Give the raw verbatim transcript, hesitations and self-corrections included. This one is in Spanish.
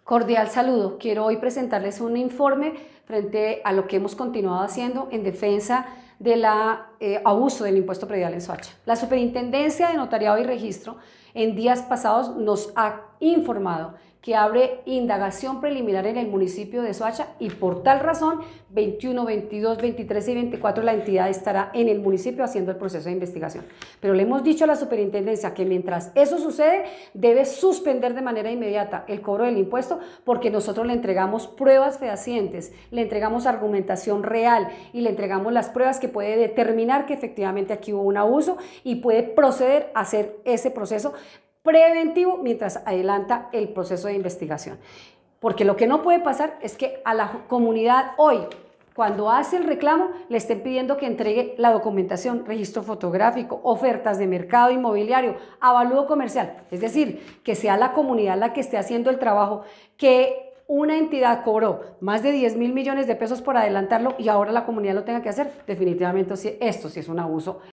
Cordial saludo. Quiero hoy presentarles un informe frente a lo que hemos continuado haciendo en defensa del eh, abuso del impuesto predial en Soacha. La Superintendencia de Notariado y Registro en días pasados nos ha informado que abre indagación preliminar en el municipio de Soacha y por tal razón veintiuno, veintidós, veintitrés y veinticuatro la entidad estará en el municipio haciendo el proceso de investigación. Pero le hemos dicho a la superintendencia que mientras eso sucede debe suspender de manera inmediata el cobro del impuesto porque nosotros le entregamos pruebas fehacientes, le entregamos argumentación real y le entregamos las pruebas que puede determinar que efectivamente aquí hubo un abuso y puede proceder a hacer ese proceso preventivo mientras adelanta el proceso de investigación. Porque lo que no puede pasar es que a la comunidad hoy, cuando hace el reclamo, le estén pidiendo que entregue la documentación, registro fotográfico, ofertas de mercado inmobiliario, avalúo comercial. Es decir, que sea la comunidad la que esté haciendo el trabajo, que una entidad cobró más de diez mil millones de pesos por adelantarlo y ahora la comunidad lo tenga que hacer. Definitivamente esto sí es un abuso